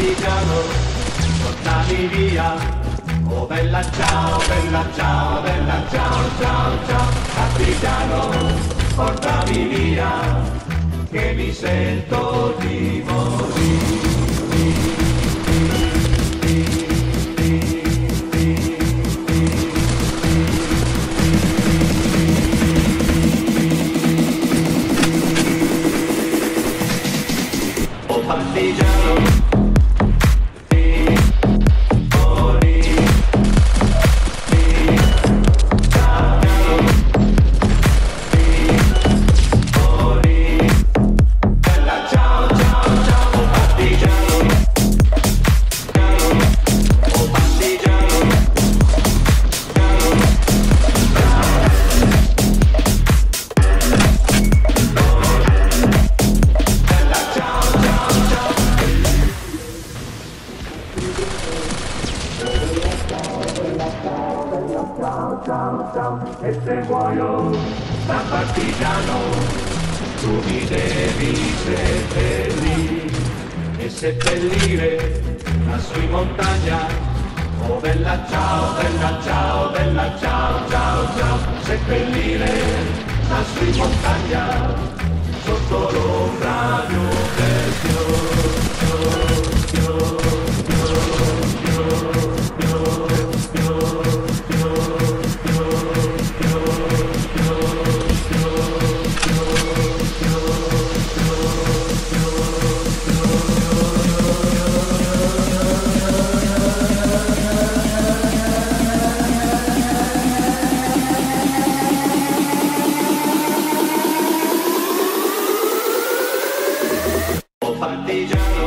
partigiano, portami via. Oh bella ciao, bella ciao, bella ciao, ciao, ciao. Partigiano, portami via, che mi sento di morire. Oh partigiano, ciao, ciao, e se muoio da partigiano, tu mi devi seppellire, e seppellire lassù in montagna. Oh bella ciao, bella ciao, bella ciao, ciao, ciao, seppellire lassù in montagna, sotto l'ombra di un bel partigiano.